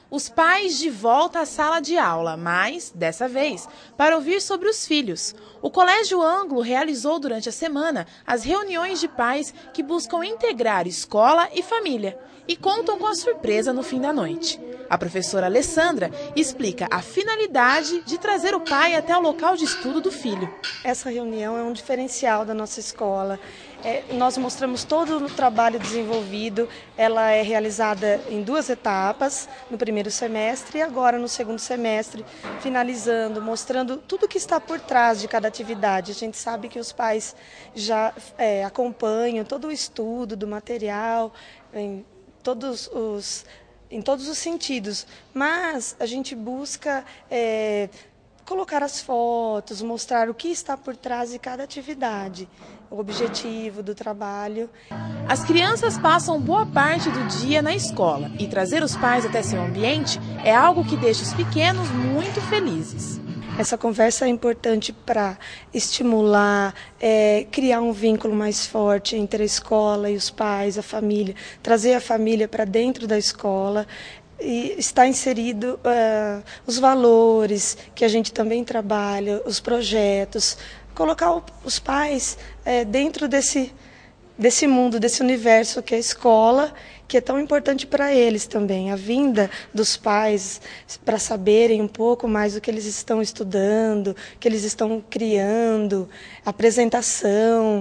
Os pais de volta à sala de aula, mas, dessa vez, para ouvir sobre os filhos. O Colégio Ângulo realizou durante a semana as reuniões de pais que buscam integrar escola e família e contam com a surpresa no fim da noite. A professora Alessandra explica a finalidade de trazer o pai até o local de estudo do filho. Essa reunião é um diferencial da nossa escola. Nós mostramos todo o trabalho desenvolvido. Ela é realizada em 2 etapas, no primeiro semestre e agora no segundo semestre, finalizando, mostrando tudo que está por trás de cada atividade. A gente sabe que os pais já acompanham todo o estudo do material, em todos os sentidos, mas a gente busca colocar as fotos, mostrar o que está por trás de cada atividade, o objetivo do trabalho. As crianças passam boa parte do dia na escola e trazer os pais até seu ambiente é algo que deixa os pequenos muito felizes. Essa conversa é importante para estimular, criar um vínculo mais forte entre a escola e os pais, a família, trazer a família para dentro da escola e está inserido os valores que a gente também trabalha, os projetos, colocar os pais dentro desse mundo, desse universo que é a escola, que é tão importante para eles também. A vinda dos pais para saberem um pouco mais do que eles estão estudando, que eles estão criando, apresentação,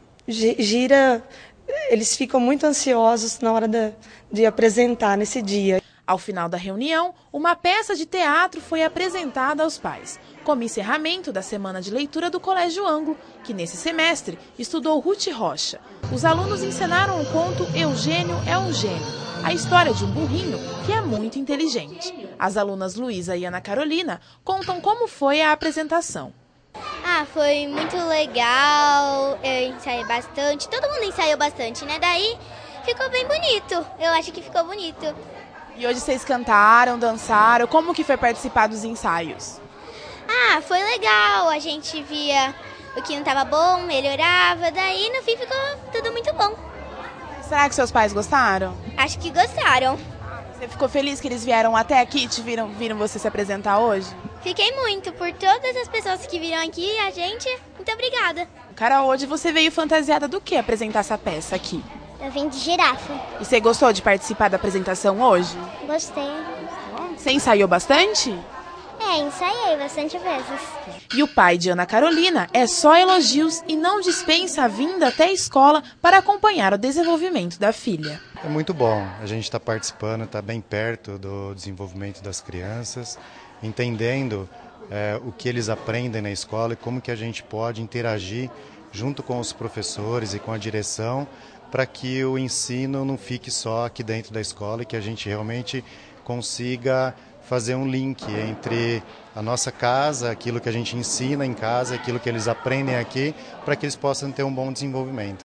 eles ficam muito ansiosos na hora de apresentar nesse dia. Ao final da reunião, uma peça de teatro foi apresentada aos pais, como encerramento da semana de leitura do Colégio Ângulo, que nesse semestre estudou Ruth Rocha. Os alunos encenaram o conto Eugênio é um Gênio, a história de um burrinho que é muito inteligente. As alunas Luísa e Ana Carolina contam como foi a apresentação. Foi muito legal, eu ensaiei bastante, todo mundo ensaiou bastante, né? Daí ficou bem bonito, eu acho que ficou bonito. E hoje vocês cantaram, dançaram, como que foi participar dos ensaios? Foi legal, a gente via o que não estava bom, melhorava, daí no fim ficou tudo muito bom. Será que seus pais gostaram? Acho que gostaram. Você ficou feliz que eles vieram até aqui e viram você se apresentar hoje? Fiquei muito, por todas as pessoas que viram aqui, a gente, muito obrigada. Cara, hoje você veio fantasiada do que apresentar essa peça aqui? Eu vim de girafa. E você gostou de participar da apresentação hoje? Gostei. Você ensaiou bastante? Ensaiei bastante vezes. E o pai de Ana Carolina é só elogios e não dispensa a vinda até a escola para acompanhar o desenvolvimento da filha. É muito bom, a gente está participando, está bem perto do desenvolvimento das crianças, entendendo o que eles aprendem na escola e como que a gente pode interagir junto com os professores e com a direção para que o ensino não fique só aqui dentro da escola e que a gente realmente consiga fazer um link entre a nossa casa, aquilo que a gente ensina em casa, aquilo que eles aprendem aqui, para que eles possam ter um bom desenvolvimento.